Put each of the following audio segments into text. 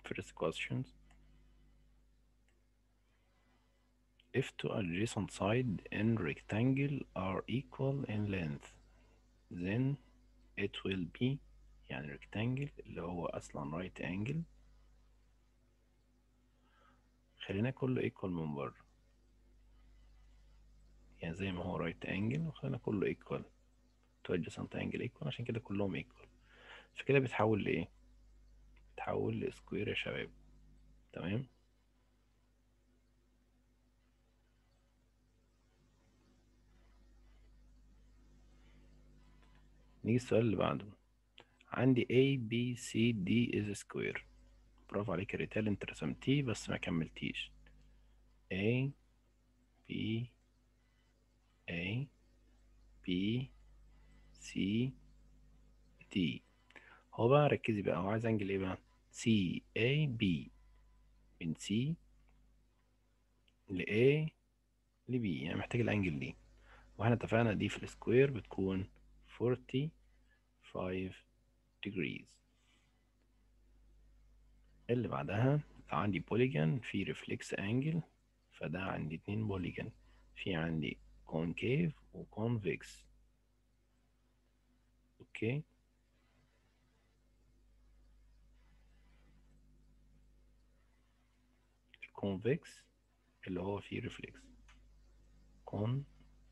First questions. If two adjacent sides in rectangle are equal in length, then it will be يعني rectangle اللي هو أصلا right angle. خلينا كله equal من بره، يعني زي ما هو right angle وخلينا كله equal. two adjacent angle equal عشان كده كلهم equal. فكده بيتحول لإيه؟ بيتحول لسكوير يا شباب. تمام. نيجي السؤال اللي بعده. عندي A B C D is square. برافو عليك يا ريتال، انت رسمتيه بس ما كملتيش. A B A B C D. هو بقى ركزي بقى، هو عايز انجل ايه بقى؟ C A B، من C ل A ل B، يعني محتاج الانجل دي. واحنا اتفقنا دي في السكوير بتكون 45 degrees. اللي بعدها لو عندي بوليجون في ريفلكس انجل، فده عندي اتنين بوليجون، في عندي كونكيف وكونفكس. اوكي. الكونفكس اللي هو فيه ريفلكس، كونفكس.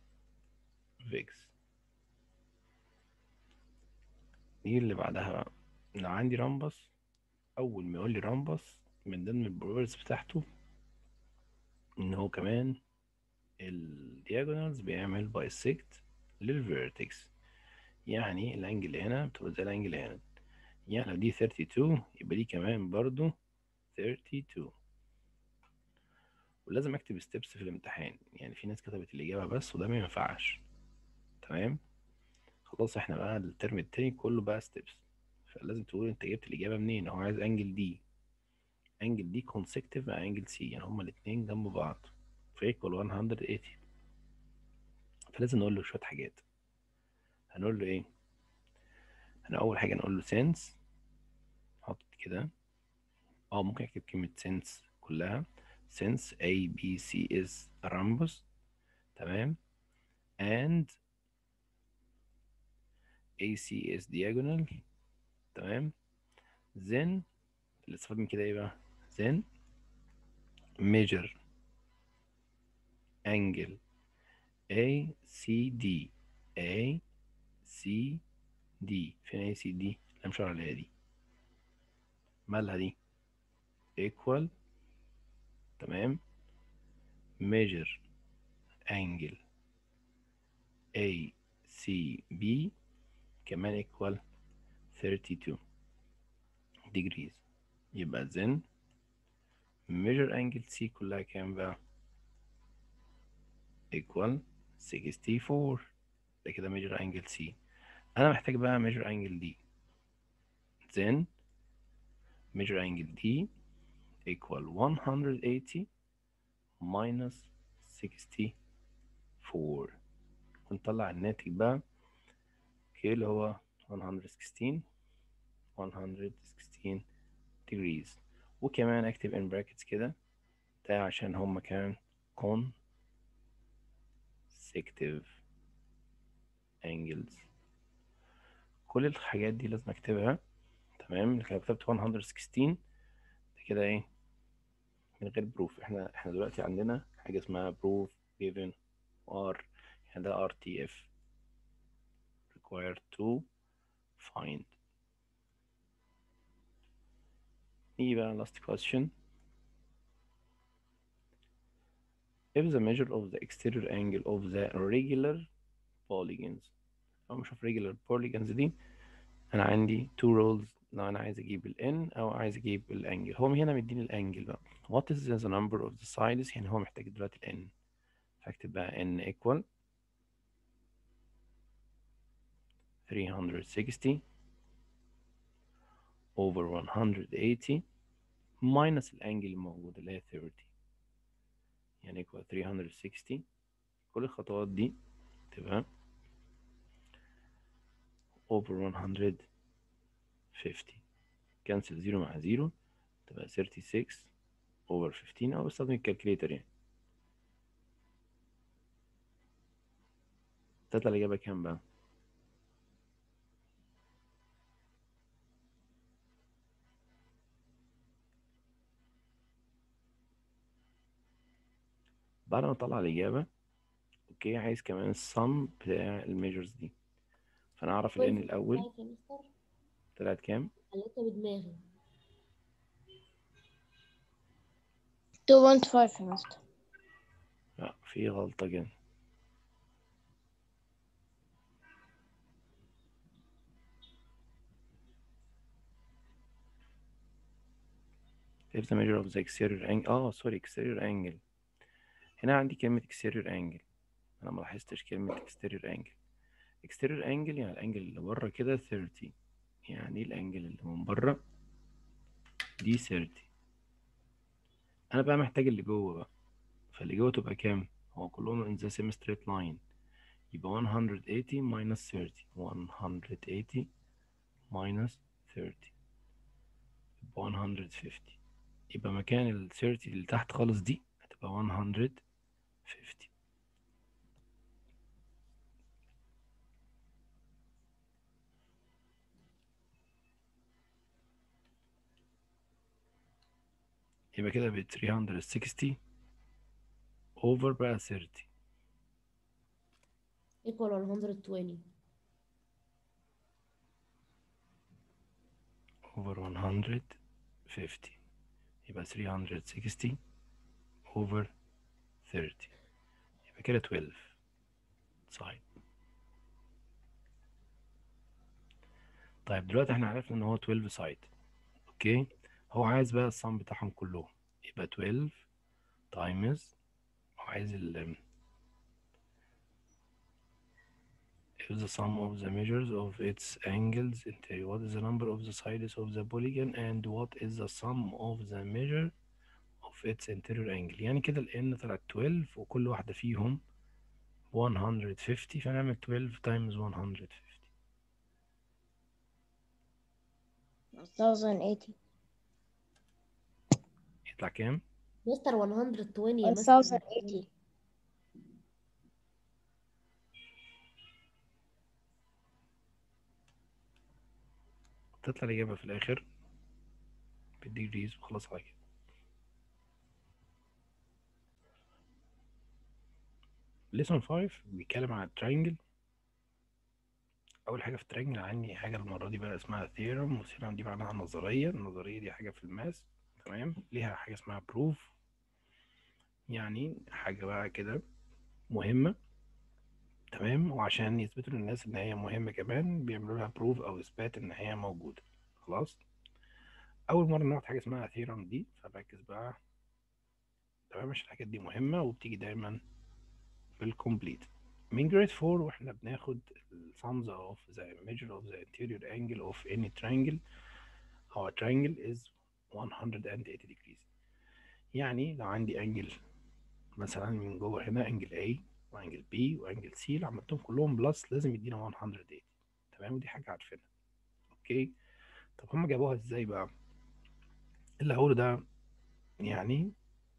دي اللي بعدها بقى، لو عندي رامبس، اول ما يقول لي رامبس من ضمن البروبرتيز بتاعته ان هو كمان الدياجونالز بيعمل بايسكت للفيرتكس، يعني الانجل هنا بتبقى زي الانجل هنا. يعني لو دي 32 يبقى دي كمان برضو 32. ولازم اكتب ستيبس في الامتحان، يعني في ناس كتبت الاجابه بس وده ما ينفعش. تمام. خلاص احنا بقى الترم التاني كله بقى ستيبس، فلازم تقول انت جبت الاجابه منين. هو عايز انجل دي، انجل دي كونسكتيف مع انجل سي، يعني هما الاتنين جنب بعض فيكوال 180. فلازم نقول له شويه حاجات. هنقول له ايه؟ انا اول حاجه نقول له سينس، حط كده. ممكن اكتب كلمه سينس كلها. since A B C is a rhombus. تمام. and AC is diagonal. تمام. then الاستفادة من كده ايه بقى؟ then measure angle ACD. ACD فين ACD؟ لا مش عليها دي، مالها دي؟ equal. تمام. measure angle ACB كمان equal 32 degrees. يبقى then measure angle C كلها كام بقى؟ equal 64. ده كده measure angle C. انا محتاج بقى measure angle D. then measure angle D equal 180 minus 64. ونطلع الناتج بقى اوكي اللي هو 116 degrees. وكمان اكتب in brackets كده ده عشان هما كان consecutive angles. كل الحاجات دي لازم اكتبها. تمام. لو كتبت 116 ده كده ايه؟ من غير بروف. احنا دلوقتي عندنا حاجة اسمها proof given or، يعني ده RTF required to find. نيجي بقى last question. if the measure of the exterior angle of the regular polygons، أو مش regular polygons دي، أنا عندي two rules لو أنا عايز أجيب ال n أو عايز أجيب الأنجل. هو هنا مديني الأنجل بقى. what is the number of the sides، يعني هو محتاج دلوقتي ال n. فاكتب بقى n equal 360 over 180 minus الانجل الموجود اللي هي 30، يعني equal 360. كل الخطوات دي تبقى over 150. كنسل 0 مع 0، تبقى 36 over 15 أو بستخدم الكالكليتر يعني. تطلع الإجابة كام بقى؟ بعد ما أطلع الإجابة أوكي، عايز كمان السم بتاع الميجرز دي، فأنا أعرف ال n 12 الأول. يا مستر. طلعت كام؟ خليتها بدماغي. 2.5 يا مستر. لا في غلطة كده. if the measure of the exterior angle sorry exterior angle. هنا عندي كلمة exterior angle، أنا ما لاحظتش كلمة exterior angle. exterior angle يعني الأنجل اللي بره كده 30، يعني الأنجل اللي من بره دي 30. أنا بقى محتاج اللي جوه بقى، فاللي جوه تبقى كام؟ هو كلهم in the same straight line، يبقى 180 minus 30. 180 minus 30 يبقى 150. يبقى مكان ال 30 اللي تحت خالص دي هتبقى 150. يبقى كده ب 360 over بقى 30 equal 120. over 150 يبقى 360 over 30 يبقى كده 12 side. طيب دلوقتي احنا عرفنا ان هو 12 side. اوكي، هو عايز بقى الصم بتاعهم كلهم، يبقى 12 times، هو عايز ال if the sum of the measures of its angles interior, what is the number of the sides of the polygon and what is the sum of the measure of its interior angle. يعني كده ال n طلعت 12 وكل واحدة فيهم 150، فنعمل 12 times 150 1080. يطلع كام؟ مستر 120 يا مستر. 1080. تطلع الإجابة في الآخر بالديجريز وخلاص على كده. lesson 5 بيتكلم عن الترينجل. أول حاجة في الترينجل عندي حاجة المرة دي بقى اسمها ثيرم، والثيرم دي معناها نظرية. النظرية دي حاجة في الماس، تمام، ليها حاجة اسمها بروف، يعني حاجة بقى كده مهمة، تمام، وعشان يثبتوا للناس إن هي مهمة كمان بيعملوا لها بروف أو إثبات إن هي موجودة. خلاص، أول مرة ناخد حاجة اسمها ثيرم دي، فركز بقى، تمام، عشان الحاجات دي مهمة وبتيجي دايما في الكومبليت. من جريد 4 واحنا بناخد sums of the measure of the interior angle of any triangle. Our triangle is 180 degrees. يعني لو عندي انجل مثلا من جوه هنا انجل A وانجل B وانجل C، لو عملتهم كلهم بلس لازم يدينا 180، تمام، ودي حاجة عارفينها. اوكي، طب هم جابوها ازاي بقى؟ اللي هقوله ده يعني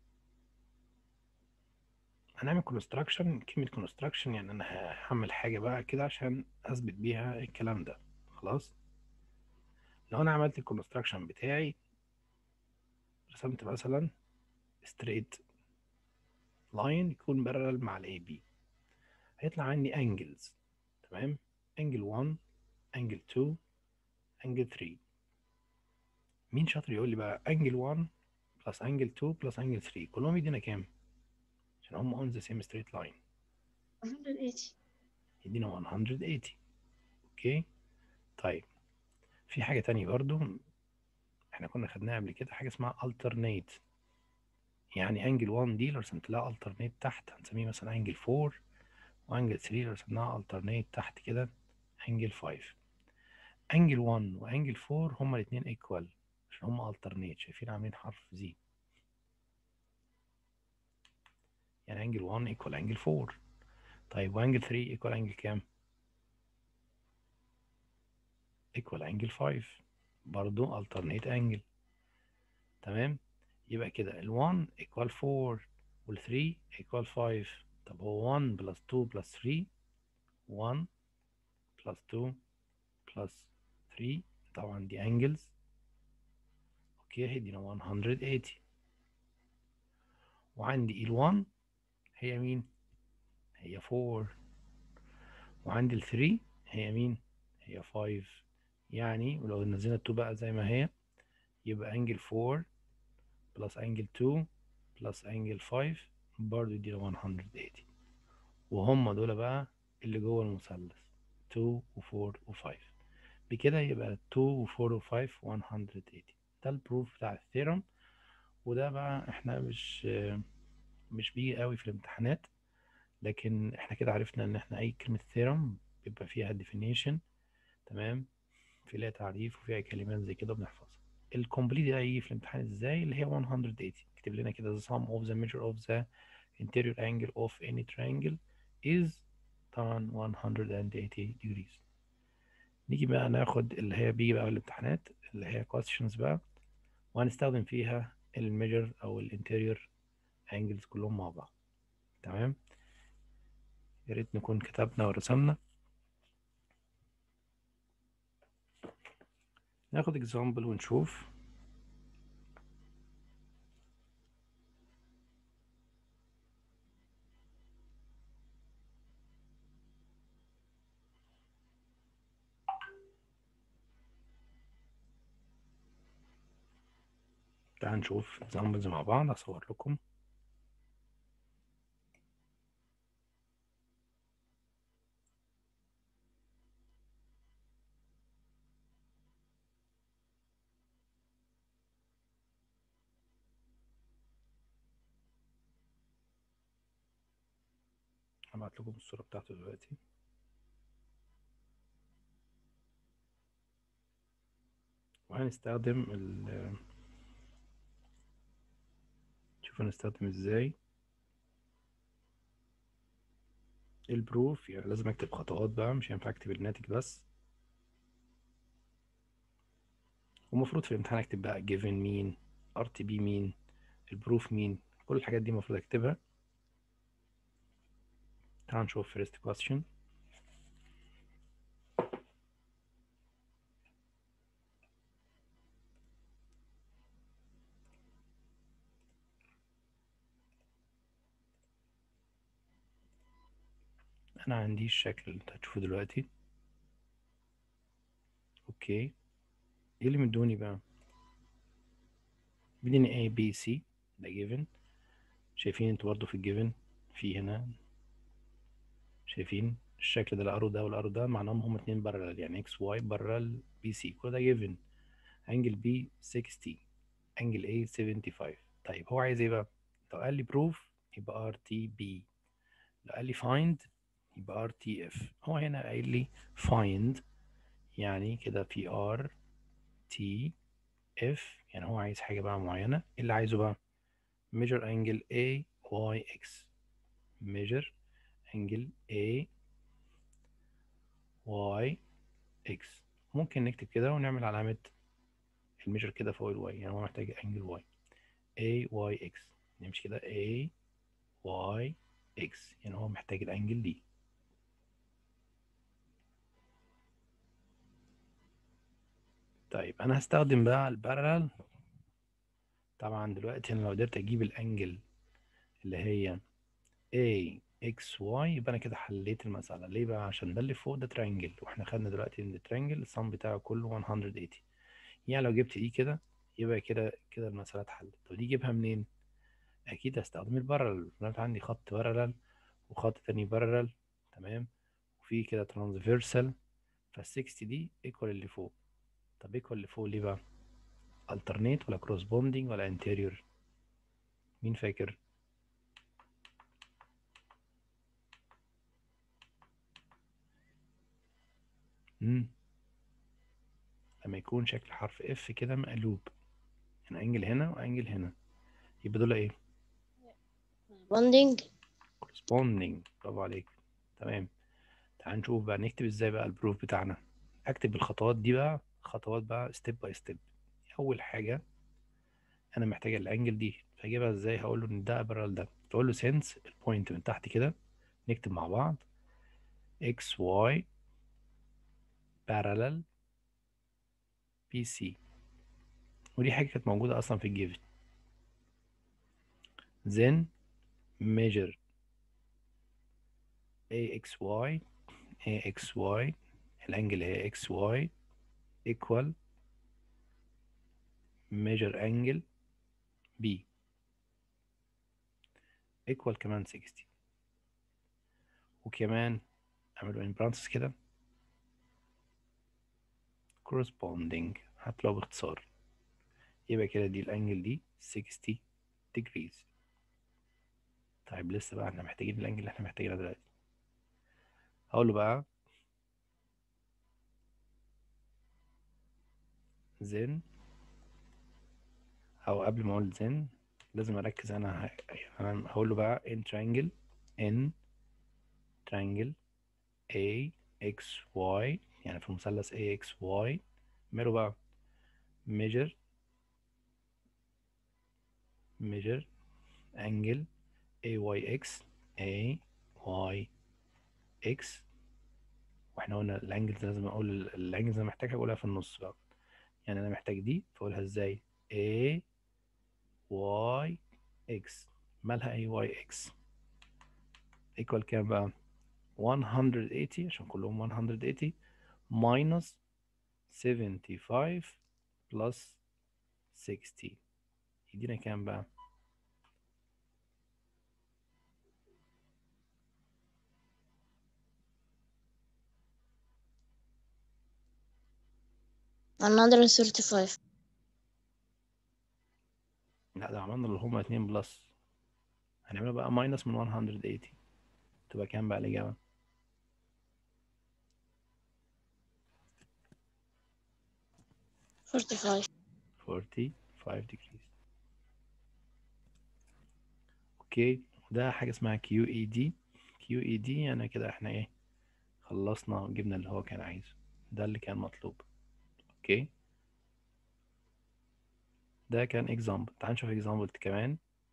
هنعمل كونستراكشن. كلمة كونستراكشن يعني انا هعمل حاجة بقى كده عشان اثبت بيها الكلام ده. خلاص، لو انا عملت الكونستراكشن بتاعي، رسمت مثلا ستريت لاين يكون بارلل مع الاي بي، هيطلع عندي انجلز، تمام، انجل 1، انجل 2، انجل 3. مين شاطر يقول لي بقى انجل 1 بلس انجل 2 بلس انجل 3 كلهم يدينا كام؟ عشان هم اون ذا سيم ستريت لاين. 180. يدينا 180. اوكي، طيب في حاجة تانية برضو احنا كنا خدناها قبل كده، حاجة اسمها alternate. يعني انجل 1 دي لو رسمت لها alternate تحت هنسميه مثلا انجل 4، وانجل 3 لو رسمناها alternate تحت كده انجل 5. انجل 1 وانجل 4 هما الاثنين ايكوال عشان هما alternate، شايفين عاملين حرف زي، يعني انجل 1 ايكوال انجل 4. طيب وانجل 3 ايكوال انجل كام؟ ايكوال انجل 5، برضو alternate انجل، تمام. يبقى كده ال1 equal 4 وال3 equal 5. طب هو 1 plus 2 plus 3 1 plus 2 plus 3 طبعا دي angles. اوكي هيدينا 180. وعندي ال1 هي مين؟ هي 4. وعندي ال3 هي مين؟ هي 5. يعني ولو نزلنا 2 بقى زي ما هي يبقى انجل 4 بلس انجل 2 بلس انجل 5 برضه يدينا 180. وهم دول بقى اللي جوه المثلث 2 و4 و5. بكده يبقى 2 و4 و5 180. ده البروف بتاع الثيرم. وده بقى احنا مش بيجي قوي في الامتحانات، لكن احنا كده عرفنا ان احنا اي كلمة ثيرم بيبقى فيها definition. تمام. فيها تعريف وفيها كلمات زي كده بنحفظها. الكومبليت ده هيجي في الامتحان ازاي؟ اللي هي 180. اكتب لنا كده the sum of the measure of the interior angle of any triangle is tan 180 degrees. نيجي بقى ناخد اللي هي بيجي بقى الامتحانات اللي هي questions بقى، وهنستخدم فيها الميجر او الانتيريور angles كلهم مع بعض. تمام. يا ريت نكون كتبنا ورسمنا. ناخد example ونشوف. تعال نشوف examples مع بعض. هصور لكم. هبعت لكم الصورة بتاعته دلوقتي. وهنستخدم شوف هنستخدم ازاي البروف. يعني لازم اكتب خطوات بقى، مش هينفع اكتب الناتج بس. ومفروض في الامتحان اكتب بقى given مين، RTB مين، البروف مين، كل الحاجات دي المفروض اكتبها. تعال نشوف first question. انا عندي الشكل اللي انت هتشوفه دلوقتي. اوكي. ايه اللي مدوني بقى؟ مديني A B C ده given. شايفين انتوا برضو في الجيفن في هنا، شايفين الشكل ده الارو ده والارو ده معناهم هما اتنين بارلل، يعني اكس واي بارلل بي سي. كل ده جيفن. انجل بي 60، انجل A 75. طيب هو عايز ايه بقى؟ لو قال لي بروف يبقى ار تي بي، لو قال لي فايند يبقى ار تي اف. هو هنا قايل لي فايند، يعني كده في ار تي اف، يعني هو عايز حاجه بقى معينه. إيه اللي عايزه بقى؟ measure angle A Y X. measure angle A Y X. ممكن نكتب كده ونعمل علامة الميجر كده فوق الواي، يعني هو محتاج انجل واي A Y X. نمشي كده A Y X، يعني هو محتاج الانجل دي. طيب انا هستخدم بقى البارلل. طبعا دلوقتي انا لو قدرت اجيب الانجل اللي هي A X Y يبقى انا كده حليت المسألة. ليه بقى؟ عشان ده اللي فوق ده ترينجل، واحنا خدنا دلوقتي ان الترينجل الصم بتاعه كله 180. يعني لو جبت دي كده يبقى كده المسألة اتحلت. طب دي جيبها منين؟ اكيد هستخدم البارلل. انا عندي خط بارلل وخط تاني بارلل، تمام، وفي كده ترانسفيرسال. فال60 دي ايكوال اللي فوق. طب ايكوال اللي فوق ليه بقى؟ alternate ولا corresponding ولا anterior؟ مين فاكر؟ لما يكون شكل حرف اف كده مقلوب، يعني انجل هنا وانجل هنا، يبقى دول ايه؟ bonding. corresponding. برافو عليك. تمام. تعال نشوف بقى نكتب ازاي بقى البروف بتاعنا. اكتب الخطوات دي بقى، خطوات بقى ستيب باي ستيب. اول حاجه انا محتاج الانجل دي، فاجيبها ازاي؟ هقول له ان ده بارل ده، تقول له سينس البوينت من تحت كده، نكتب مع بعض اكس واي بارلل بي سي، ودي حاجه كانت موجوده اصلا في الجيفن. then measure AXY الانجل هي XY equal measure angle B equal كمان 60، وكمان اعمله in parentheses كده corresponding، هتلاقوا باختصار، يبقى كده دي الانجل دي 60 degrees. طيب لسه بقى احنا محتاجين الانجل اللي احنا محتاجينها دلوقتي. هقول له بقى then، او قبل ما اقول then لازم اركز. انا هقول له بقى in triangle AXY، يعني في مثلث AXY ماله بقى measure angle AYX واحنا قلنا الانجلز لازم اقول الانجلز انا محتاج اقولها في النص بقى، يعني انا محتاج دي فاقولها ازاي؟ AYX مالها AYX equal كام بقى؟ 180 عشان كلهم 180 minus 75 plus 60 يدينا كام بقى؟ 135. لا ده عملنا اللي هما 2 بلس، هنعملها بقى ماينس من 180 تبقى كام بقى الإجابة؟ 45 degrees. اوكي، ده حاجة اسمها QED. يعني كده احنا ايه، خلصنا وجبنا اللي هو كان عايزه، ده اللي كان مطلوب. اوكي، ده كان example. تعال نشوف example كمان.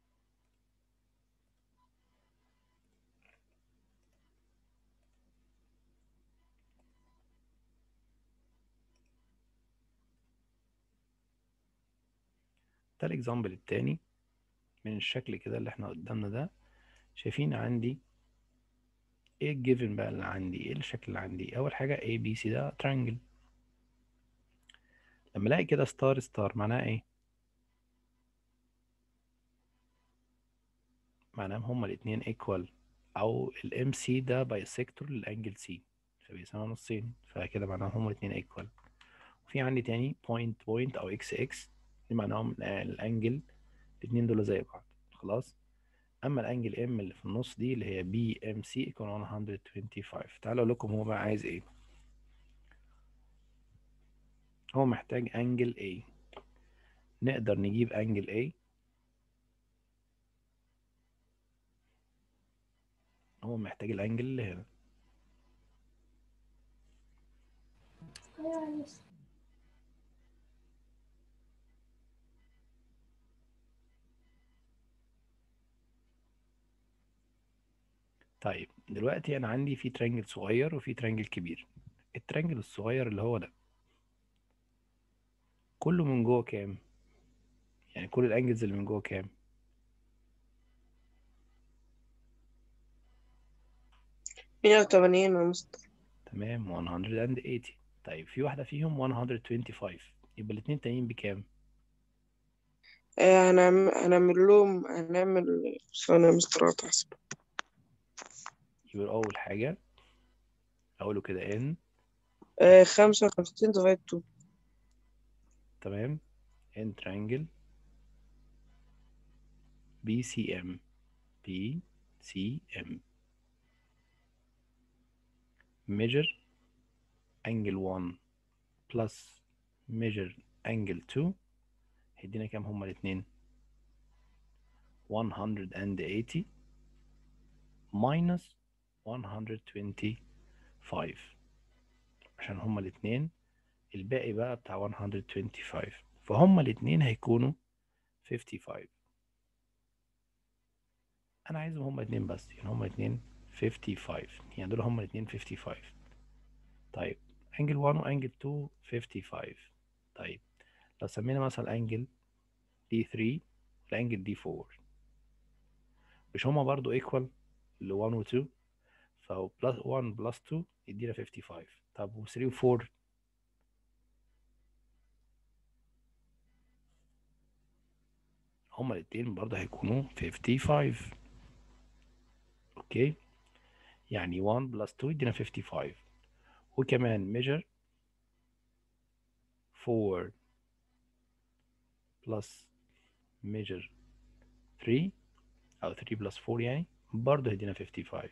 ده الاكزامبل التاني من الشكل كده اللي احنا قدامنا ده. شايفين عندي ايه الجيفن بقى اللي عندي؟ ايه الشكل اللي عندي؟ اول حاجة ABC ده triangle، لما الاقي كده ستار معناها ايه؟ معناها هما الاتنين equal، او الام سي ده بايسيكتور للانجل سي فبيساوي نصين، فكده معناها هما الاتنين equal. وفي عندي تاني بوينت او اكس دي معناهم الانجل الاتنين دول زي بعض خلاص. اما الانجل ام اللي في النص دي اللي هي بي ام سي يكون 125. تعالوا اقول لكم هو بقى عايز ايه. هو محتاج انجل A، نقدر نجيب انجل A. هو محتاج الانجل اللي هنا. طيب دلوقتي انا عندي في ترانجل صغير وفي ترانجل كبير. الترانجل الصغير اللي هو ده كله من جوه كام؟ يعني كل الانجلز اللي من جوه كام؟ 180 يا مستر. تمام 180. طيب في واحدة فيهم 125، يبقى الاتنين تانيين بكام؟ هنعمل ثانية يا مستر هتحسب. يبقى أول حاجة أقوله كده N 55 ديفايد 2. تمام N triangle BCM measure angle 1 plus measure angle 2 هيدينا كام هما الاتنين؟ 180 minus 125 عشان هما الاتنين الباقي بقى بتاع 125، فهما الاتنين هيكونوا 55. انا عايزهم هما اتنين بس، يعني هما اتنين 55، يعني دول هما الاتنين 55. طيب انجل 1 وانجل 2 55. طيب لو سمينا مثلا انجل دي 3 والانجل دي 4، مش هما برضو ايكوال ل 1 و 2؟ فهو بلس 1 بلس 2 يدينا 55. طب و 3 و 4؟ هما الاتنين برضه هيكونوا 55. اوكي، يعني 1 بلس 2 يدينا 55. وكمان measure 4 بلس measure 3 او 3 بلس 4 يعني برضه هيدينا 55.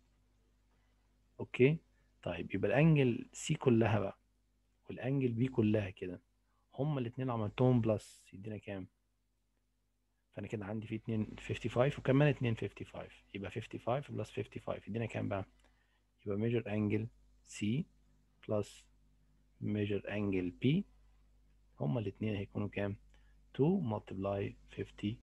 اوكي، طيب يبقى الانجل سي كلها بقى والانجل بي كلها كده هما الاتنين عملتهم بلس يدينا كام؟ فانا كده عندي في اتنين 55 وكمان اتنين 55، يبقى 55 بلس 55 يدينا كام بقى؟ يبقى measure angle C plus measure angle P هما الاتنين هيكونوا كام؟ 2 multiply 50